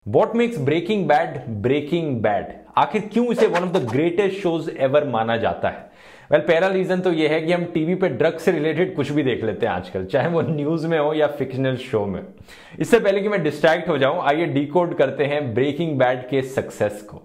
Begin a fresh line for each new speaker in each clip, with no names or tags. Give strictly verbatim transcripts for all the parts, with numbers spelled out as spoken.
What makes Breaking Bad Breaking Bad? आखिर क्यों इसे one of the greatest shows ever माना जाता है? वेल well, पहला रीजन तो यह है कि हम टीवी पे ड्रग्स से रिलेटेड कुछ भी देख लेते हैं आजकल, चाहे वो न्यूज में हो या फिक्शनल शो में। इससे पहले कि मैं डिस्ट्रैक्ट हो जाऊं, आइए डिकोड करते हैं ब्रेकिंग बैड के सक्सेस को।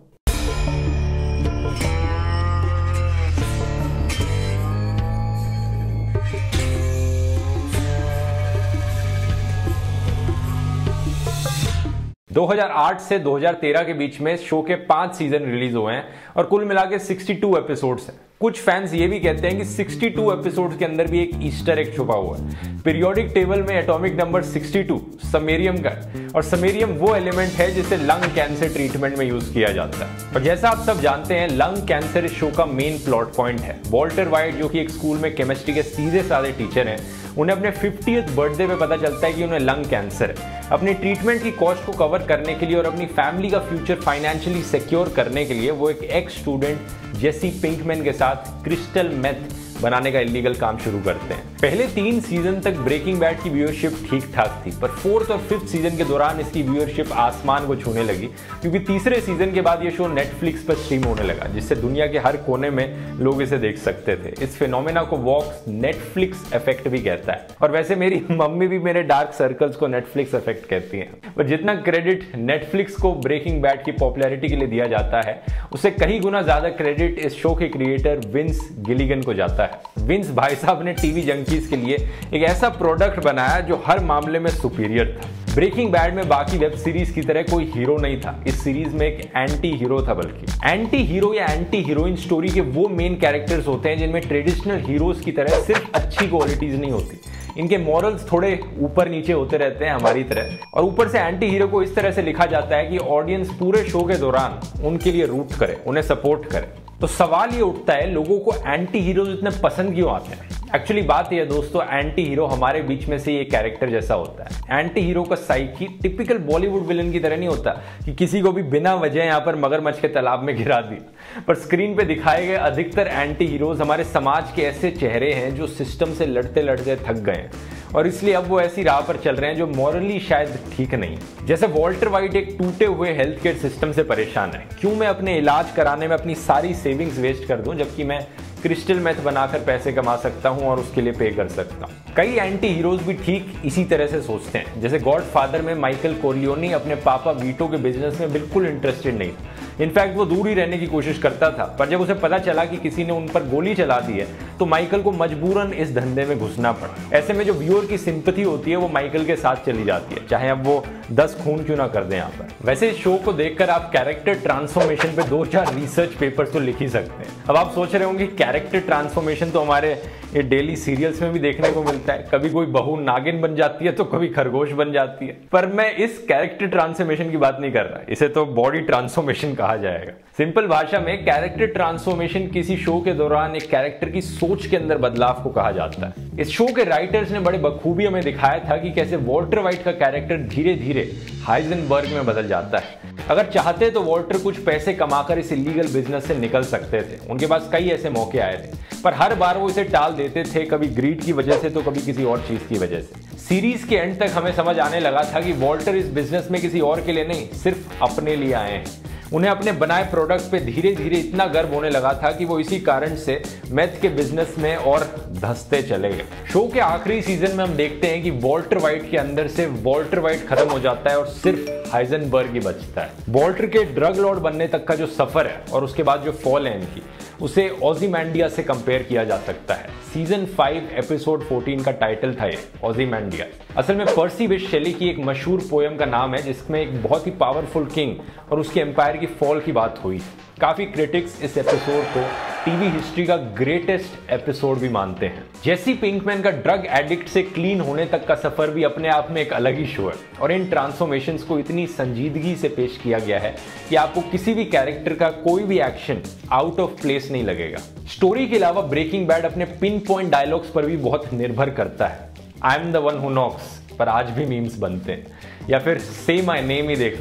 दो हज़ार आठ से दो हज़ार तेरह के बीच में शो के पांच सीजन रिलीज हुए हैं और कुल मिला के बासठ एपिसोड्स हैं। कुछ फैंस ये भी कहते हैं कि बासठ एपिसोड्स के अंदर भी एक ईस्टर एग छुपा हुआ है। पीरियोडिक टेबल में एटॉमिक नंबर बासठ समेरियम का है और समेरियम वो एलिमेंट है जिसे लंग कैंसर ट्रीटमेंट में यूज किया जाता है। और जैसा आप सब जानते हैं, लंग कैंसर इस शो का मेन प्लॉट पॉइंट है। वॉल्टर वाइट, जो कि एक स्कूल में केमिस्ट्री के सीधे साधे टीचर हैं, उन्हें अपने फिफ्टियथ बर्थडे पे पता चलता है कि उन्हें लंग कैंसर है। अपनी ट्रीटमेंट की कॉस्ट को कवर करने के लिए और अपनी फैमिली का फ्यूचर फाइनेंशियली सिक्योर करने के लिए वो एक एक्स स्टूडेंट जेसी पिंकमैन के साथ क्रिस्टल मेथ बनाने का इलीगल काम शुरू करते हैं। पहले तीन सीजन तक ब्रेकिंग बैड की व्यूअरशिप ठीक ठाक थी, पर फोर्थ और फिफ्थ सीजन के दौरान इसकी व्यूअरशिप आसमान को छूने लगी, क्योंकि तीसरे सीजन के बाद ये शो नेटफ्लिक्स पर स्ट्रीम होने लगा, जिससे दुनिया के हर कोने में लोग इसे देख सकते थे। इस फिनोमेना को वॉक्स नेटफ्लिक्स इफेक्ट भी कहता है। और वैसे मेरी मम्मी भी मेरे डार्क सर्कल्स को नेटफ्लिक्स इफेक्ट कहती हैं। पर जितना क्रेडिट नेटफ्लिक्स को ब्रेकिंग बैड की पॉपुलैरिटी के लिए दिया जाता है, उससे कई गुना ज्यादा क्रेडिट इस शो के क्रिएटर विंस गिलिगन को जाता है। विंस भाई साहब ने टीवी जंकीज के लिए एक ऐसा प्रोडक्ट बनाया जो हर मामले में सुपीरियर था। ब्रेकिंग बैड में बाकी वेब सीरीज की तरह कोई हीरो नहीं था। इस सीरीज में एक एंटी हीरो था, बल्कि एंटी हीरो या एंटी हीरोइन स्टोरी के वो मेन कैरेक्टर्स होते हैं जिनमें ट्रेडिशनल हीरोज की तरह सिर्फ अच्छी क्वालिटीज नहीं होती। इनके मॉरल्स थोड़े ऊपर नीचे होते रहते हैं हमारी तरह। और ऊपर से एंटी हीरो को इस तरह से लिखा जाता है कि ऑडियंस पूरे शो के दौरान उनके लिए रूट करे, उन्हें सपोर्ट करे। तो सवाल ये उठता है, लोगों को एंटी हीरोज इतने पसंद क्यों आते हैं? एक्चुअली बात यह है दोस्तों, एंटी हीरो हमारे बीच में से ये कैरेक्टर जैसा होता है। एंटी हीरो का साइकी टिपिकल बॉलीवुड विलन की तरह नहीं होता कि किसी को भी बिना वजह यहाँ पर मगरमच्छ के तालाब में गिरा दिया। पर स्क्रीन पे दिखाए गए अधिकतर एंटी हीरोज हमारे समाज के ऐसे चेहरे हैं जो सिस्टम से लड़ते लड़ते थक गए हैं और इसलिए अब वो ऐसी राह पर चल रहे हैं जो मॉरली शायद ठीक नहीं। जैसे वॉल्टर वाइट एक टूटे हुए हेल्थ केयर सिस्टम से परेशान है। क्यों मैं अपने इलाज कराने में अपनी सारी सेविंग्स वेस्ट कर दूं, जबकि मैं क्रिस्टल मेथ बनाकर पैसे कमा सकता हूं और उसके लिए पे कर सकता हूं। कई एंटी हीरोज भी ठीक इसी तरह से सोचते हैं। जैसे गॉड फादर में माइकल कोरलियोनी अपने पापा वीटो के बिजनेस में बिल्कुल इंटरेस्टेड नहीं था। इनफैक्ट वो दूर ही रहने की कोशिश करता था, पर जब उसे पता चला कि किसी ने उन पर गोली चला दी है तो माइकल को मजबूरन इस धंधे में घुसना पड़ा। ऐसे में जो व्यूअर की सिंपैथी होती है वो माइकल के साथ चली जाती है, चाहे अब वो दस खून क्यों ना कर दें यहाँ पर। वैसे इस शो को देखकर आप कैरेक्टर ट्रांसफॉर्मेशन पे दो चार रिसर्च पेपर्स तो लिख ही सकते हैं। अब आप सोच रहे होंगे कैरेक्टर ट्रांसफॉर्मेशन तो हमारे ये डेली सीरियल्स में भी देखने को मिलता है। कभी कोई बहू नागिन बन जाती है तो कभी खरगोश बन जाती है। पर मैं इस कैरेक्टर ट्रांसफॉर्मेशन की बात नहीं कर रहा, इसे तो बॉडी ट्रांसफॉर्मेशन कहा जाएगा। सिंपल भाषा में कैरेक्टर ट्रांसफॉर्मेशन किसी शो के दौरान एक कैरेक्टर की सोच के अंदर बदलाव को कहा जाता है। इस शो के राइटर्स ने बड़े बखूबी हमें दिखाया था कि कैसे वॉल्टर वाइट का कैरेक्टर धीरे धीरे हाइजेनबर्ग में बदल जाता है। अगर चाहते तो वॉल्टर कुछ पैसे कमाकर इस इलीगल बिजनेस से निकल सकते थे। उनके पास कई ऐसे मौके आए थे, पर हर बार वो इसे टाल देते थे, कभी ग्रीड की वजह से तो कभी किसी और चीज की वजह से। सीरीज के एंड तक हमें समझ आने लगा था कि वॉल्टर इस बिजनेस में किसी और के लिए नहीं, सिर्फ अपने लिए आए हैं। उन्हें अपने बनाए प्रोडक्ट पे धीरे धीरे इतना गर्व होने लगा था कि वो इसी कारण से मेथ के बिजनेस में और धंसते चले गए। शो के आखिरी सीजन में हम देखते हैं कि वॉल्टर वाइट के अंदर से वॉल्टर वाइट खत्म हो जाता है और सिर्फ हाइजेनबर्ग ही बचता है। वॉल्टर के ड्रग लॉर्ड बनने तक का जो सफर है और उसके बाद जो फॉल है इनकी, उसे ओज़िमैंडिया से कंपेयर किया जा सकता है। सीजन फाइव एपिसोड फोर्टीन का टाइटल था ये ओज़िमैंडिया। असल में पर्सी बिश शेली की एक मशहूर पोयम का नाम है, जिसमें एक बहुत ही पावरफुल किंग और उसके एम्पायर की फॉल की बात हुई। काफी क्रिटिक्स इस एपिसोड को टीवी हिस्ट्री का ग्रेटेस्ट एपिसोड भी मानते हैं। जेसी पिंकमैन का ड्रग एडिक्ट से क्लीन होने तक का सफर भी अपने आप में एक अलग ही शो है और इन ट्रांसफॉर्मेशंस को इतनी संजीदगी से पेश किया गया है कि आपको किसी भी कैरेक्टर का कोई भी एक्शन आउट ऑफ प्लेस नहीं लगेगा। स्टोरी के अलावा ब्रेकिंग बैड अपने पिन पॉइंट डायलॉग्स पर भी बहुत निर्भर करता है। I am the one who knocks पर आज भी मीम्स बनते हैं, या फिर से माय नेम ही देख लो,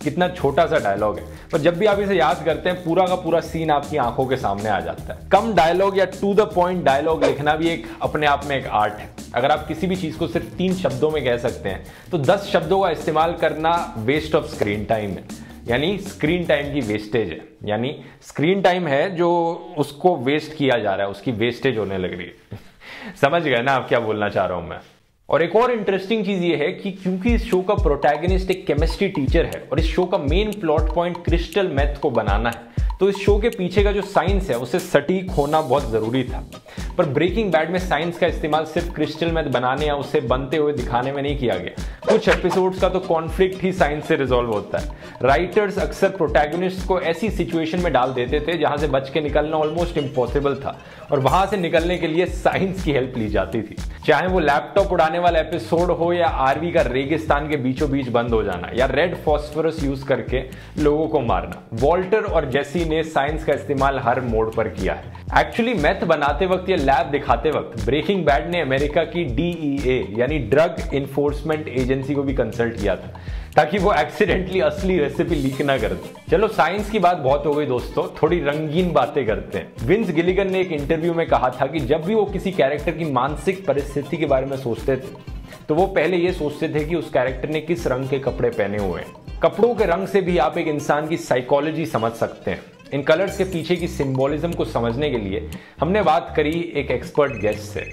कितना छोटा सा डायलॉग है, पर जब भी आप इसे याद करते हैं पूरा का पूरा सीन आपकी आंखों के सामने आ जाता है। कम डायलॉग या टू द पॉइंट डायलॉग लिखना भी एक अपने आप में एक आर्ट है। अगर आप किसी भी चीज को सिर्फ तीन शब्दों में कह सकते हैं तो दस शब्दों का इस्तेमाल करना वेस्ट ऑफ स्क्रीन टाइम है, यानी स्क्रीन टाइम की वेस्टेज है। यानी स्क्रीन टाइम है जो उसको वेस्ट किया जा रहा है, उसकी वेस्टेज होने लग रही है। समझ गए ना आप क्या बोलना चाह रहा हूं मैं। और एक और इंटरेस्टिंग चीज ये है कि क्योंकि इस शो का प्रोटैगनिस्ट एक केमिस्ट्री टीचर है और इस शो का main plot point crystal meth को बनाना है, तो इस शो के पीछे का जो साइंस है उसे सटीक होना बहुत जरूरी था। पर ब्रेकिंग बैड में साइंस का इस्तेमाल सिर्फ क्रिस्टल मेथ बनाने या उसे बनते हुए दिखाने में नहीं किया गया। कुछ एपिसोड्स का तो कॉन्फ्लिक्ट ही साइंस से रिजॉल्व होता है। राइटर्स अक्सर प्रोटैगनिस्ट को ऐसी सिचुएशन में डाल देते थे जहां से बच के निकलना ऑलमोस्ट इम्पॉसिबल था और वहां से निकलने के लिए साइंस की हेल्प ली जाती थी। चाहे वो लैपटॉप उड़ाने वाला एपिसोड हो या आर्मी का रेगिस्तान के बीचों बीच बंद हो जाना या रेड फॉस्फोरस यूज करके लोगों को मारना, वॉल्टर और जेसी ने साइंस का इस्तेमाल हर मोड़ पर किया है। एक्चुअली मैथ बनाते वक्त या लैब दिखाते वक्त ब्रेकिंग बैड ने अमेरिका की डी ई ए यानी ड्रग इन्फोर्समेंट एजेंसी को भी कंसल्ट किया था ताकि वो एक्सीडेंटली असली रेसिपी लीक ना कर दे। चलो साइंस की बात बहुत हो गई दोस्तों, थोड़ी रंगीन बातें करते हैं। विंस गिलिगन ने एक इंटरव्यू में कहा था कि जब भी वो किसी कैरेक्टर की मानसिक परिस्थिति के बारे में सोचते थे तो वो पहले ये सोचते थे कि उस कैरेक्टर ने किस रंग के कपड़े पहने हुए हैं। कपड़ों के रंग से भी आप एक इंसान की साइकोलॉजी समझ सकते हैं। इन कलर्स के पीछे की सिंबोलिज्म को समझने के लिए हमने बात करी एक एक्सपर्ट गेस्ट से।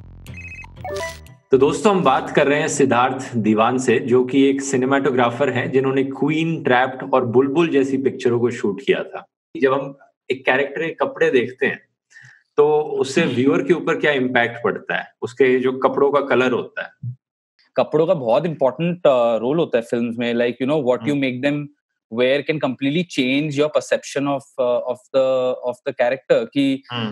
तो दोस्तों हम बात कर रहे हैं सिद्धार्थ दीवान से, जो कि एक सिनेमाटोग्राफर हैं जिन्होंने क्वीन, ट्रैप्ड और बुलबुल जैसी पिक्चरों को शूट किया था। जब हम एक कैरेक्टर के कपड़े देखते हैं तो उससे व्यूअर के ऊपर क्या इम्पैक्ट पड़ता है, उसके जो कपड़ों का कलर होता है।
कपड़ों का बहुत इंपॉर्टेंट रोल होता है फिल्म्स में। Like you know what you make them where can completely change your perception of of the of the character. कि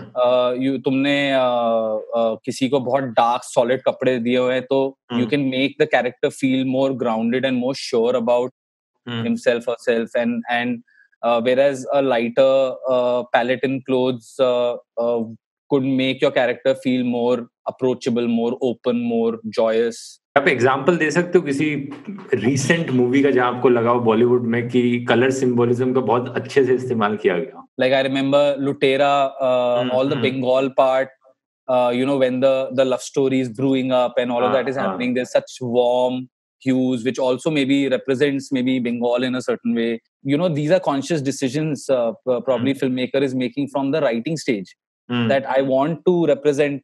यू तुमने uh, uh, किसी को बहुत डार्क सॉलिड कपड़े दिए हुए हैं तो you can make the character feel more grounded and more sure about himself और self. And and whereas a lighter uh, palette in clothes uh, uh, could make your character feel more approachable, more open, more joyous.
आप example दे सकते हो किसी recent movie का जहां आपको लगा हो बॉलीवुड में कि कलर सिंबोलिज्म का बहुत अच्छे से इस्तेमाल किया गया?
Like I remember Lutera, uh, mm-hmm. all the Bengal part, uh, you know, when the the love story is brewing up and all uh, of that is uh, happening, there's such warm hues which also maybe represents maybe Bengal in a certain way. You know, these are conscious decisions uh, probably mm. filmmaker is making from the writing stage, mm. that I want to represent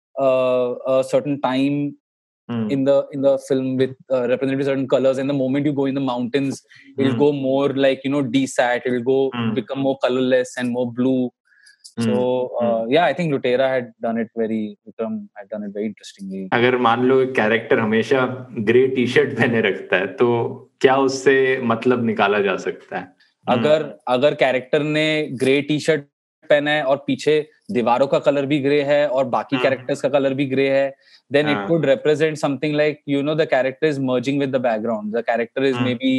uh, a certain time mm. in the in the film with uh, representing certain colors. And the moment you go in the mountains, mm. it'll go more like, you know, desat, it'll go mm. become more colorless and more blue. So uh, yeah, I think Lutera had done it very Vikram had done it very interestingly.
अगर मान लो एक character हमेशा grey T shirt पहने रखता है तो क्या उससे मतलब निकाला जा सकता है?
अगर अगर कैरेक्टर ने ग्रे टी शर्ट पहना है और पीछे दीवारों का कलर भी ग्रे है और बाकी कैरेक्टर्स का कलर भी ग्रे है, then it could represent something like, you know, the character is merging with the background. The character is maybe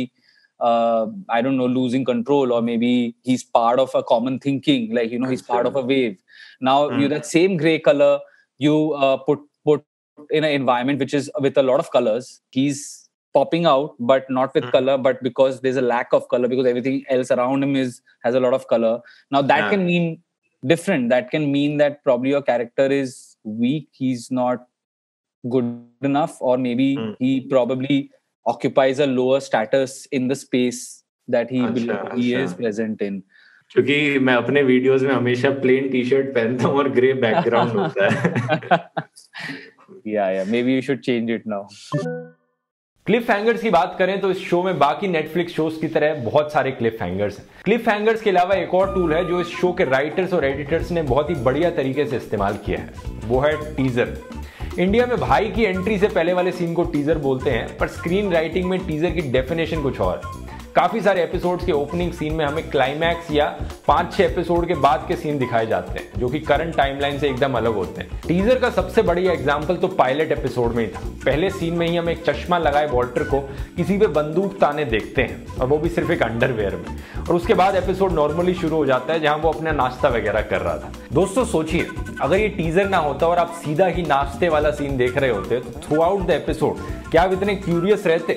Uh, I don't know, losing control, or maybe he's part of a common thinking, like, you know, he's part of a wave. Now, mm. you that same gray color, you uh, put put in an environment which is with a lot of colors. He's popping out, but not with mm. color, but because there's a lack of color, because everything else around him is has a lot of color. Now, that yeah. can mean different. That can mean that probably your character is weak. He's not good enough, or maybe mm. he probably occupies a lower status in the space that he
अच्छा,
he
अच्छा.
is present in.
क्योंकि मैं अपने videos में हमेशा plane T shirt पहनता हूँ और ग्रे बैकग्राउंड होता है.
yeah yeah maybe you should change it now.
Cliffhangers की बात करें तो इस शो में बाकी नेटफ्लिक्स शोज की तरह बहुत सारे क्लिफ हैंगर्स हैं. क्लिफ हैंगर्स के अलावा एक और टूल है जो इस शो के राइटर्स और एडिटर्स ने बहुत ही बढ़िया तरीके से इस्तेमाल किया है, वो है टीजर. इंडिया में भाई की एंट्री से पहले वाले सीन को टीजर बोलते हैं, पर स्क्रीन राइटिंग में टीजर की डेफिनेशन कुछ और है. काफी सारे एपिसोड्स के ओपनिंग सीन में हमें क्लाइमैक्स या पांच छह एपिसोड के बाद के सीन दिखाए जाते हैं जो कि करंट टाइमलाइन से एकदम अलग होते हैं. टीजर का सबसे बढ़िया एग्जांपल तो पायलट एपिसोड में ही था. पहले सीन में ही हम एक चश्मा लगाए वॉल्टर को किसी पे बंदूक ताने देखते हैं, और वो भी सिर्फ एक अंडरवेयर में, और उसके बाद एपिसोड नॉर्मली शुरू हो जाता है जहां वो अपना नाश्ता वगैरह कर रहा था. दोस्तों सोचिए, अगर ये टीजर ना होता और आप सीधा ही नाश्ते वाला सीन देख रहे होते तो थ्रू आउट द एपिसोड क्या आप इतने क्यूरियस रहते?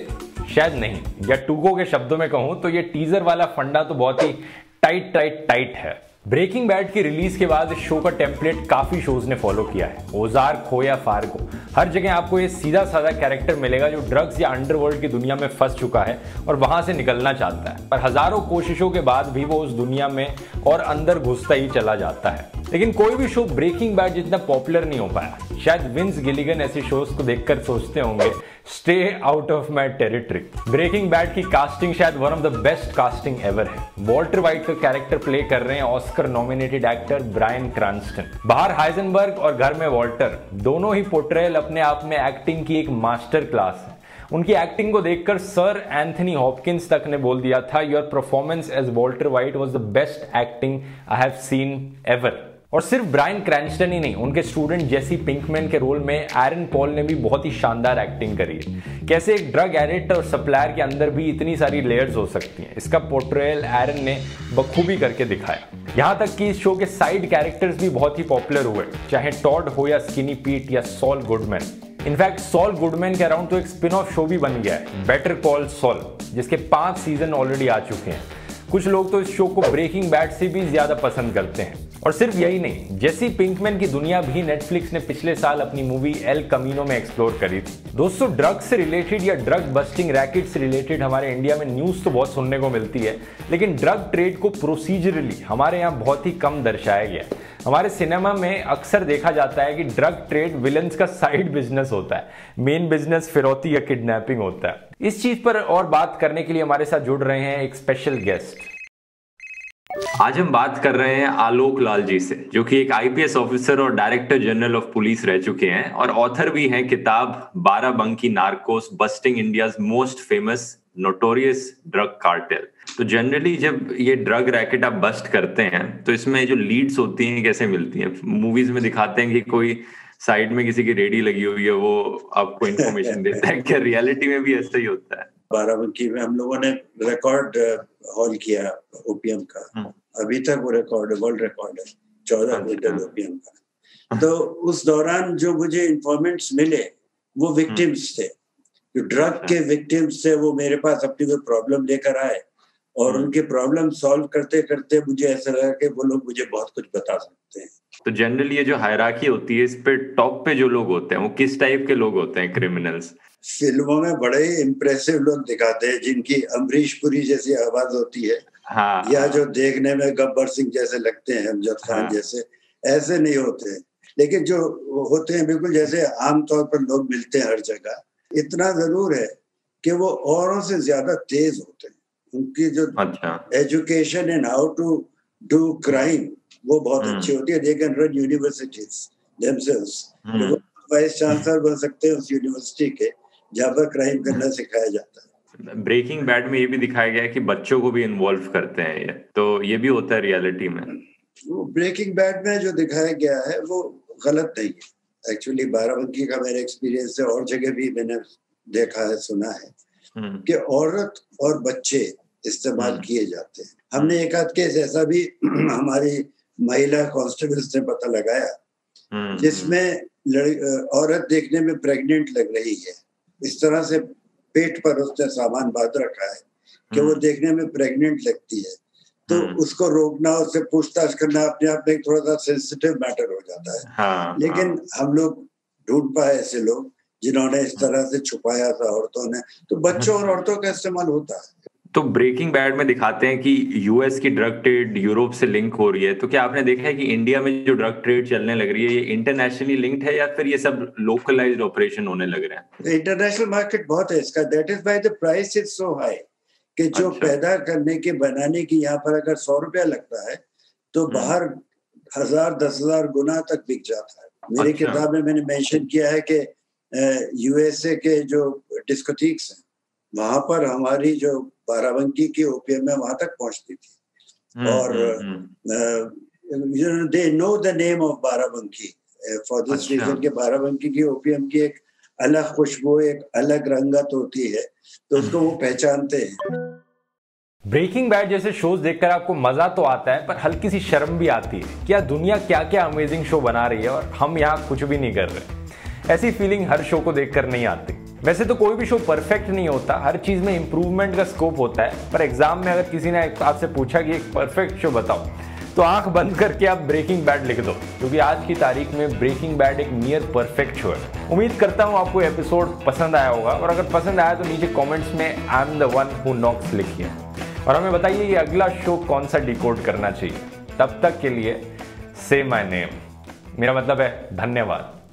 शायद नहीं, या टूको के शब्दों में कहूं तो ये टीजर वाला फंडा तो बहुत ही टाइट टाइट टाइट है। ब्रेकिंग बैड की रिलीज के बाद इस शो का टेम्पलेट काफी शोज ने फॉलो किया है। ओजार्क हो या फार्गो, हर जगह आपको ये सीधा साधा कैरेक्टर मिलेगा जो ड्रग्स या अंडरवर्ल्ड की दुनिया में फंस चुका है और वहां से निकलना चाहता है, पर हजारों कोशिशों के बाद भी वो उस दुनिया में और अंदर घुसता ही चला जाता है। लेकिन कोई भी शो ब्रेकिंग बैड जितना पॉपुलर नहीं हो पाया। शायद विंस गिलिगन ऐसे शोज को देखकर सोचते होंगे stay out of my territory. Breaking Bad की कास्टिंग शायद one of the best casting ever है। वॉल्टर वाइट का कैरेक्टर प्ले कर रहे हैं Oscar nominated actor Bryan Cranston. बाहर हाइजेनबर्ग और घर में वॉल्टर, दोनों ही पोर्ट्रेयल अपने आप में एक्टिंग की एक मास्टर क्लास है। उनकी एक्टिंग को देखकर सर एंथनी हॉपकिंस तक ने बोल दिया था, your performance as Walter White was the best acting I have seen ever. और सिर्फ ब्रायन क्रैनस्टन ही नहीं, उनके स्टूडेंट जेसी पिंकमैन के रोल में एरन पॉल ने भी बहुत ही शानदार एक्टिंग करी है। कैसे एक ड्रग एडिक्ट और सप्लायर के अंदर भी इतनी सारी लेयर्स हो सकती हैं, इसका पोर्ट्रेयल एरन ने बखूबी करके दिखाया। यहाँ तक कि इस शो के साइड कैरेक्टर्स भी बहुत ही पॉपुलर हुए, चाहे टॉड हो या स्किनी पीट या Saul Goodman. In fact Saul Goodman के अराउंड तो एक स्पिन ऑफ शो भी बन गया है, बेटर कॉल सॉल, जिसके पांच सीजन ऑलरेडी आ चुके हैं। कुछ लोग तो इस शो को ब्रेकिंग बैड से भी ज्यादा पसंद करते हैं। और सिर्फ यही नहीं, जेसी पिंकमैन की दुनिया भी नेटफ्लिक्स ने पिछले साल अपनी मूवी एल कमीनो में एक्सप्लोर करी थी। दोस्तों, ड्रग से रिलेटेड या ड्रग बस्टिंग रैकेट से रिलेटेड हमारे इंडिया में न्यूज तो बहुत सुनने को मिलती है, लेकिन ड्रग ट्रेड को प्रोसीजरली हमारे यहाँ बहुत ही कम दर्शाया गया है। हमारे सिनेमा में अक्सर देखा जाता है कि ड्रग ट्रेड विलन्स का साइड बिजनेस होता है, मेन बिजनेस फिरौती या किडनैपिंग होता है। इस चीज पर और बात करने के लिए हमारे साथ जुड़ रहे हैं एक स्पेशल गेस्ट।
आज हम बात कर रहे हैं आलोक लाल जी से, जो कि एक आईपीएस ऑफिसर और डायरेक्टर जनरल ऑफ पुलिस रह चुके हैं और ऑथर भी हैं किताब Barabanki Narcos Busting India's Most Famous Notorious Drug Cartel. तो जनरली जब ये ड्रग रैकेट आप बस्ट करते हैं तो इसमें जो लीड्स होती हैं कैसे मिलती हैं? मूवीज में दिखाते हैं कि कोई साइड में किसी की रेडी लगी हुई है, वो आपको इन्फॉर्मेशन देता है। क्या रियलिटी में भी ऐसा ही होता है?
बाराबंकी में हम लोगों ने रिकॉर्ड हॉल किया ओपीएम का, अभी तक वो रिकॉर्ड वर्ल्ड रिकॉर्ड है, चौदह क्विंटल ओपीएम का। तो उस दौरान जो मुझे इन्फॉर्मेंट्स मिले वो विक्टिम्स थे, जो ड्रग के विक्टिम्स थे। वो मेरे पास अपनी कोई प्रॉब्लम लेकर आए और उनके प्रॉब्लम सॉल्व करते करते मुझे ऐसा लगा कि वो लोग मुझे बहुत कुछ बता सकते हैं।
तो जनरली ये जो हायरार्की होती है, इस पे टॉप पे जो लोग होते हैं वो किस टाइप के लोग होते हैं? क्रिमिनल्स
फिल्मों में बड़े इंप्रेसिव लोग दिखाते हैं, जिनकी अमरीश पुरी जैसी आवाज होती है, हाँ, या जो देखने में गब्बर सिंह जैसे लगते हैं, अमजद खान हाँ, जैसे, ऐसे नहीं होते हैं। लेकिन जो होते हैं बिल्कुल जैसे आमतौर पर लोग मिलते हैं हर जगह। इतना जरूर है कि वो औरों से ज्यादा तेज होते हैं। उनकी जो education and how to do crime वो बहुत अच्छी होती है। They can run universities themselves, वो वाइस चांसलर बन सकते हैं उस यूनिवर्सिटी के जहाँ पर क्राइम करना सिखाया जाता है।
ब्रेकिंग बैड में ये भी दिखाया गया है कि बच्चों को भी इन्वॉल्व करते हैं ये, तो ये भी होता है रियलिटी में?
वो ब्रेकिंग बैड में जो दिखाया गया है वो गलत नहीं है। एक्चुअली बाराबंकी का मेरा एक्सपीरियंस है, और जगह भी मैंने देखा है, सुना है कि औरत और बच्चे इस्तेमाल किए जाते हैं। हमने एक आध केस ऐसा भी हमारी महिला कांस्टेबल्स ने पता लगाया जिसमें औरत देखने में प्रेग्नेंट लग रही है, इस तरह से पेट पर उसने सामान बांध रखा है कि वो देखने में प्रेग्नेंट लगती है। तो उसको रोकना, उससे पूछताछ करना अपने आप में थोड़ा सा सेंसिटिव मैटर हो जाता है। हाँ, लेकिन हाँ। हम लोग ढूंढ पाए ऐसे लोग जिन्होंने इस तरह से छुपाया था औरतों ने। तो बच्चों और औरतों का इस्तेमाल होता है।
तो ब्रेकिंग बैड में दिखाते हैं कि यूएस की ड्रग ट्रेड यूरोप से लिंक हो रही है, तो क्या आपने देखा है कि इंडिया में जो ड्रग ट्रेड चलने लग रही है ये इंटरनेशनली लिंक्ड है या फिर ये सब लोकलाइज्ड ऑपरेशन होने लग रहे हैं?
इंटरनेशनल मार्केट बहुत है इसका। That is why the price is so high कि जो अच्छा। पैदा करने के बनाने की यहाँ पर अगर सौ रुपया लगता है तो बाहर हजार दस हजार गुना तक बिक जाता है। मेरी अच्छा। किताब में मैंने मेंशन किया है कि यूएसए के जो डिस्कोथेक्स हैं वहां पर हमारी जो बाराबंकी की ओपीएम है वहां तक पहुंचती थी। और they know the name of Barabanki for this reason के बाराबंकी की ओपीएम की एक अलग खुशबू, एक अलग रंगत होती है, तो उसको वो पहचानते हैं।
ब्रेकिंग बैड जैसे शोज देखकर आपको मजा तो आता है, पर हल्की सी शर्म भी आती है। क्या दुनिया क्या क्या अमेजिंग शो बना रही है और हम यहाँ कुछ भी नहीं कर रहे। ऐसी फीलिंग हर शो को देखकर नहीं आती। वैसे तो कोई भी शो परफेक्ट नहीं होता, हर चीज में इंप्रूवमेंट का स्कोप होता है, पर एग्जाम में अगर किसी ने आपसे पूछा कि एक परफेक्ट शो बताओ, तो आंख बंद करके आप ब्रेकिंग बैड लिख दो, क्योंकि आज की तारीख में ब्रेकिंग बैड एक नियर परफेक्ट शो है। उम्मीद करता हूँ आपको एपिसोड पसंद आया होगा, और अगर पसंद आया तो नीचे कमेंट्स में I am the one who knocks लिखिए और हमें बताइए कि अगला शो कौन सा डिकोड करना चाहिए। तब तक के लिए से माय नेम, मेरा मतलब है धन्यवाद।